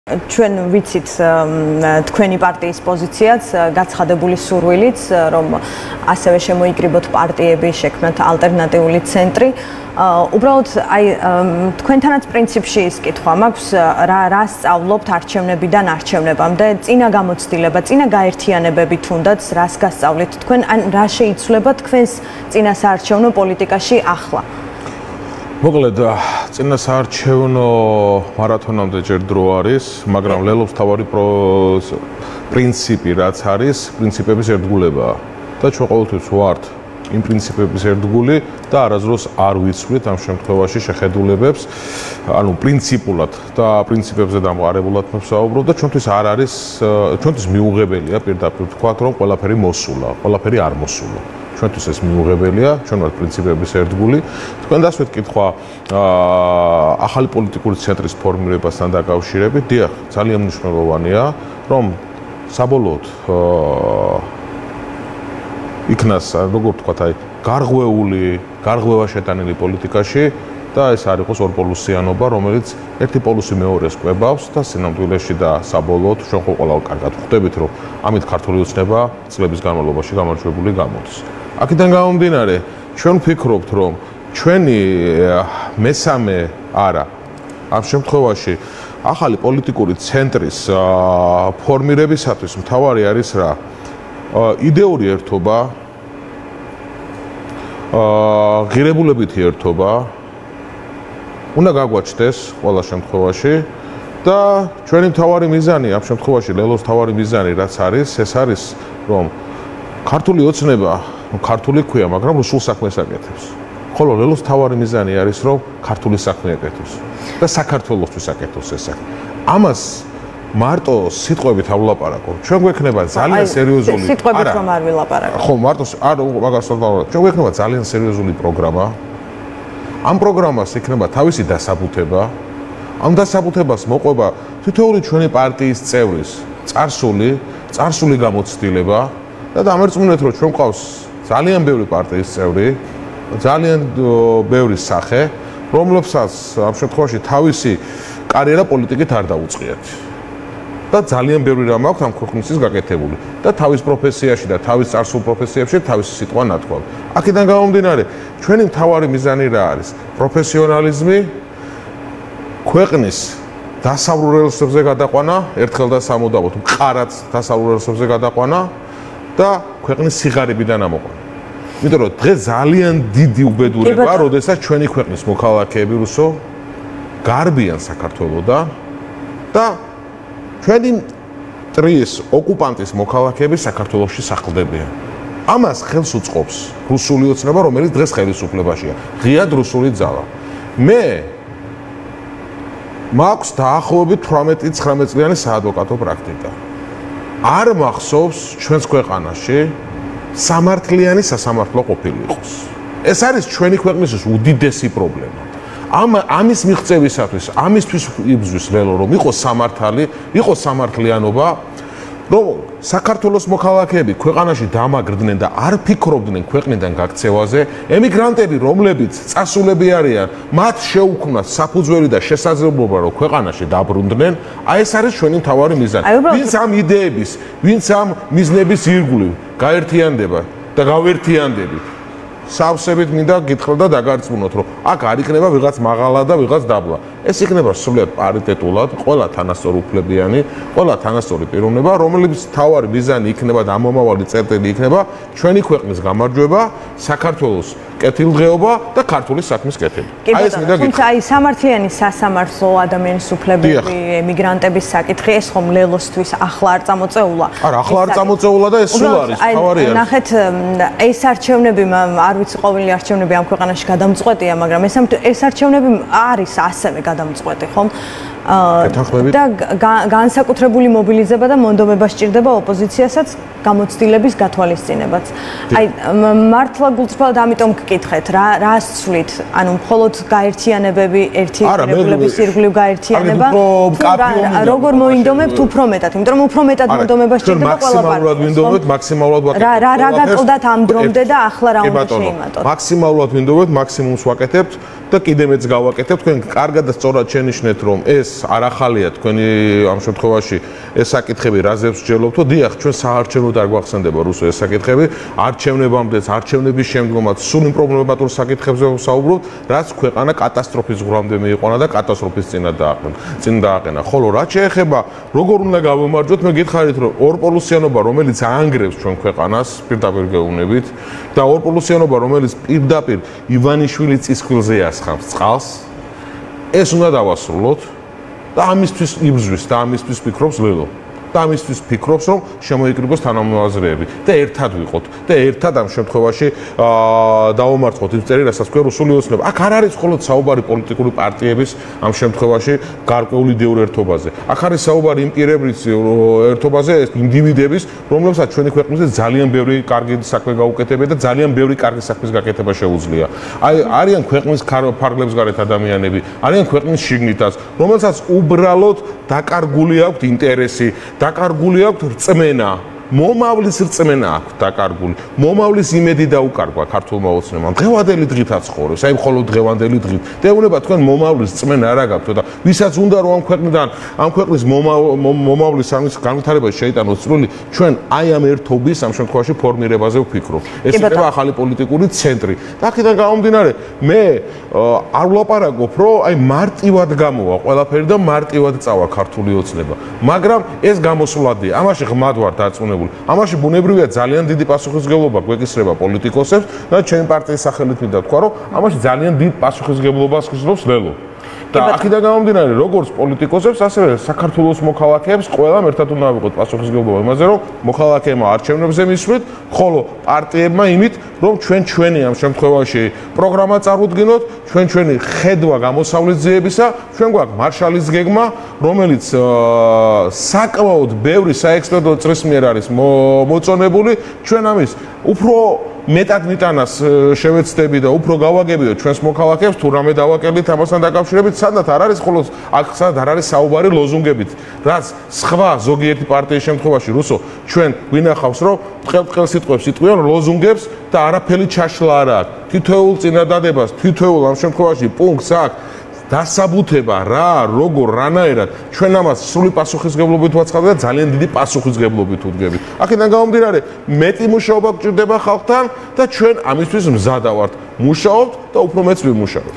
ჩვენ ვიცით თქვენი პარტიის პოზიციაც, გაცხადებული სურვილიც, რომ ასევე შემოიკრიბოთ პარტიები, შექმნათ ალტერნატიული ცენტრი. უბრალოდ აი თქვენთანაც პრინციპში ის კითხვა მაქვს, რა სწავლობთ არჩევნებიდან არჩევნებამდე, წინა გამოცდილება, წინა გაერთიანებები თუნდაც რას გასწავლით თქვენ, ან რა შეიცვლება თქვენს წინა საარჩევნო პოლიტიკაში ახლა? მოკლედ, წინა საარჩევნო მარათონამდე ჯერ დრო არის, მაგრამ ლელოს თავარი პრინციპი რაც არის, პრინციპების ერთგულებაა. და ჩვენ ყოველთვის ვართ იმ პრინციპების ერთგული და არასდროს არ ვიცვლით ამ შემთხვევაში შეხედულებებს, ანუ პრინციპულად და პრინციპებზე დამყარებულად ვსაუბრობ და ჩვენთვის არ არის, ჩვენთვის მიუღებელია პირდაპირ ვთქვათ, რომ ყველაფერი მოსულა, ყველაფერი არ მოსულა. ჩვენთვის ეს მიუღებელია, ჩვენ ვართ პრინციპების ერთგული. თქვენ დასვეთ კითხვა ახალი პოლიტიკური ცენტრის ფორმირებასთან დაკავშირებით, დიახ, ძალიან მნიშვნელოვანია, რომ საბოლოოდ იქნას, როგორ ვთქვათ, აი, გარღვევა შეტანილი პოლიტიკაში და ეს არ იყოს ორპოლუსიანობა, რომელიც ერთი პოლუსი მეორეს კვებავს და სინამდვილეში და საბოლოოდ ჩვენ ყველა კარგად ხვდებით, რომ ამით ქართული ოცნება წლების განმავლობაში გამარჯვებული გამოდის. აქედან გამომდინარე, ჩვენ ვფიქრობთ, რომ ჩვენი მესამე არა, ამ შემთხვევაში ახალი პოლიტიკური ცენტრის ფორმირებისათვის მთავარი არის რა? იდეური ერთობა, ღირებულებითი ერთობა უნდა გაგვაჩნდეს ყველა შემთხვევაში და ჩვენი მთავარი მიზანი ამ შემთხვევაში ლელოს მთავარი მიზანი რაც არის, ეს არის, რომ ქართული ოცნება, ქართული ქვია, მაგრამ რუსულ საქმეს აკეთებს. ხოლო ლელოს მთავარი მიზანი არის, რომ ქართული საქმე აკეთოს და საქართველოსთვის აკეთოს ეს საქმე. ამას მარტო სიტყვებით არ ვლაპარაკობ. ჩვენ გვექნება ძალიან სერიოზული სიტყვებით რომ არ ვილაპარაკო. ხო, მარტო მაგას ვთქვათ. ჩვენ გვექნება ძალიან სერიოზული პროგრამა. ამ პროგრამას იქნება თავისი დასაბუთება. ამ დასაბუთებას მოყვება თითოეული ჩვენი პარტიის წევრის წარსული გამოცდილება და დამერწმუნეთ, რომ ჩვენ ყავს ძალიან ბევრი პარტიის წევრი, ძალიან ბევრი სახე, რომლებსაც ამ შემთხვევაში თავისი კარიერა პოლიტიკით არ დაუწყიათ. და ძალიან ბევრი რამ აქვს ამ ქვეყნისთვის გაკეთებული და თავის პროფესიაში და თავის წარსულ პროფესიებში თავისი სიტყვა ნათქვამი. აქედან გამომდინარე, ჩვენი მთავარი მიზანი რა არის? პროფესიონალიზმი, ქვეყნის დასავლურ რელსებზე გადაყვანა, ერთხელ და სამუდამოდ მყარად დასავლურ რელსებზე გადაყვანა და ქვეყნის სიღარიბიდან ამოყვანა. იმიტომ რომ დღეს ძალიან დიდი უბედურება, როდესაც ჩვენი ქვეყნის მოქალაქეები რუსო გარბიან საქართველოსთან და ჩვენი ტრიის ოკუპანტის მოქალაქეები საქართველოში სახლდებიან. ამას ხელს უწყობს რუსული ოცნება, რომელიც დღეს ხელისუფლებაშია. ღიად რუსული ძალა. მე მაქვს დაახლოებით 18-19 წლიანი საადვოკატო პრაქტიკა. არ მახსოვს ჩვენს ქვეყანაში სამართლიანი სასამართლო ყოფილიყოს. ეს არის ჩვენი ქვეყნის უდიდესი პრობლემა. ამის მიღწევისათვის, ამისთვის იბრძვის ლელო, რომ იყოს სამართალი, იყოს სამართლიანობა, რომ საქართველოს მოქალაქეები ქვეყანაში დამაგრდნენ და არ ფიქრობდნენ ქვეყნიდან გაქცევაზე, ემიგრანტები, რომლებიც წასულები არიან, მათ შეუქმნათ საფუძველი და შესაძლებლობა, რომ ქვეყანაში დაბრუნდნენ, აი ეს არის ჩვენი მთავარი მიზანი. ვინც ამ იდეების, ვინც ამ მიზნების ირგვლივ გაერთიანდება და გავერთიანდებით, სავსებით მინდა გითხრათ და დაგარწმუნოთ, რომ აქ არ იქნება ვიღაც მაღალა და ვიღაც დაბლა. ეს იქნება სრულიად პარიტეტულად, ყველა თანასწორუფლებიანი, ყველა თანასწორი პიროვნება, რომელიც თავარი მიზანი იქნება და ამომავალი წერტილი იქნება ჩვენი ქვეყნის გამარჯვება, საქართველოს კეთილდღეობა და ქართული საქმის კეთილი. აი ეს მინდა გითხრათ. თუმცა აი სამართლიანი სასამართლო, ადამიანის უფლებები, ემიგრანტების საკითხი, ეს ხომ ლელოსთვის ახლა არ წამოწეულა? არა, ახლა არ წამოწეულა და ეს სულ არის, თავარი არის. ნახეთ, ეს არჩევნები, არ ვიცი ყოველი არჩევნები ამ ქვეყანაში გადამწყვეტია, მაგრამ ეს არჩევნები არის ასევე გადამწყვეტი, ხომ? და განსაკუთრებული მობილიზება და მონდომება სჭირდება ოპოზიციასაც გამოცდილების გათვალისწინებაც. აი მართლა გულწრფელად ამიტომ გკითხეთ, რას ცვლით? ანუ მხოლოდ გაერთიანებები, ერთი რეგულების ირგვლივ გაერთიანება, როგორ მოინდომებთ უფრო მეტად? იმიტომ რომ უფრო მეტად მონდომება სჭირდება ყველა პარტიას. მაქსიმალურად რა გაკლდათ ამ დრომდე და ახლა რა უნდა შეიმატოთ? მაქსიმალურად ვინდომებთ, მაქსიმუმს ვაკეთებთ და კიდე მეც გავაკეთებ, თქვენ კარგად და სწორად შენიშნეთ, რომ ეს არ ახალია თქვენი ამ შემთხვევაში ეს საკითხები რაზეც ვსჯელობთო, დიახ, ჩვენ საარჩევნოდ არ გვახსენდება რუსო ეს საკითხები, არჩევნებამდეც, არჩევნების შემდგომაც სულ იმ პრობლემატურ საკითხებზე ვსაუბრობთ, რაც ქვეყანა კატასტროფის ზღვრამდე მიიყვანა და კატასტროფის წინ დააყენა. ხოლო რაც შეეხება როგორ უნდა გავემარჯვოთ, მე გითხარით, რომ ორპოლუსიანობა, რომელიც აანგრევს ჩვენ ქვეყანას პირდაპირ გეუბნებით და ორპოლუსიანობა, რომელიც პირდაპირ ივანიშვილის წისქვილზე ასხამს წყალს, ეს უნდა დავასრულოთ და ამისთვის იბრძვის და ამისთვის ფიქრობს ლელო. და ამისთვის ფიქრობს, რომ შემოიკრიბოს თანამოაზრეები და ერთად ვიყოთ და ერთად ამ შემთხვევაში დავამარცხოთ იმ წერილს, რასაც თქვენ რუსული ოცნება. აქ არ არის მხოლოდ საუბარი პოლიტიკური პარტიების ამ შემთხვევაში გარკვეული იდეურ ერთობაზე. აქ არის საუბარი იმ პირების ერთობაზე, ინდივიდების, რომლებსაც ჩვენი ქვეყნისგან ძალიან ბევრი კარგი საქმე გაუკეთებია და ძალიან ბევრი კარგი საქმის გაკეთება შეუძლია. არიან ქვეყნის ფარგლებს გარეთ ადამიანები, არიან ქვეყნის შიგნითაც, რომელსაც უბრალოდ დაკარგული აქვთ ინტერესი, დაკარგული აქვთ რწმენა, მომავლის რწმენა აქვთ დაკარგული, მომავლის იმედი დაუკარგვა ქართულმა ოცნებამ. დღევანდელი დღითაც ხორებს, აი მხოლოდ დღევანდელი დღით. დაუნება თქვენ მომავლის რწმენა არ აგაქვთ და ვისაც უნდა რომ ამ ქვეყნიდან, ამ ქვეყნის მომავლის ამის განვითარებაში შეიტანოს წვლილი, ჩვენ აი ამ ერთობის ამ შემთხვევაში ფორმირებაზე ვფიქრობ. ეს იქნება ახალი პოლიტიკური ცენტრი. და აქედან გამომდინარე, მე არ ვლაპარაკობ, რომ აი მარტივად გამოვა ყველაფერი და მარტივად წავა ქართული ოცნება. მაგრამ ეს გამოსვლადია. ამაში ღმად ვარ დაწუნებული. ამაში ბუნებრივია ძალიან დიდი პასუხისმგებლობა გვეკისრება პოლიტიკოსებს და ჩემი პარტიის სახელით მინდა თქვა, რომ ამაში ძალიან დიდ პასუხისმგებლობას ხსნობს ლელო. და აქედან გამომდინარე, როგორც პოლიტიკოსებს, ასევე საქართველოს მოქალაქეებს ყველამ ერთად უნდა ავიღოთ პასუხისმგებლობა იმაზე, რომ მოქალაქეებმა არჩევნებზე მისვლით, ხოლო პარტიებმა იმით, რომ ჩვენი ამ შემთხვევაში პროგრამა წარუდგინოთ, ჩვენი ხედვა გამოსავლის ძიებისა, ჩვენ გვაქვს მარშალის გეგმა, რომელიც საკმაოდ ბევრი საექსპერტო წრის მიერ არის მოწონებული, ჩვენ ამის უფრო მეტად ნიტანას შევეცდები და უფრო გავაგებიო ჩვენს მოქალაქეებს თუ რამე დავაკელით ამასთან დაკავშირებით, სადაც არ არის ხოლოს აქ სადაც არ არის საუბარი ლოზუნგებით, რაც სხვა ზოგიერთი პარტიის შემთხვევაში რუსო ჩვენ გვინახავს, რომ ტყელ სიტყვებს იტყვიან ლოზუნგებს და არაფერი ჩაშლა არ აქვს. თითოეულ წინადადებას, თითოეულ ამ შემთხვევაში პუნქტს აქვს დასაბუთება რა, როგორ, რანაირად ჩვენ ამას სრული პასუხისმგებლობით ვაცხადებ და ძალიან დიდი პასუხისმგებლობით ვუდგებით. აქედან გამომდინარე, მეტი მუშაობა გჭირდება ხალხთან და ჩვენ ამისთვის მზადა ვართ. მუშაობთ და უფრო მეც ვიმუშაობთ.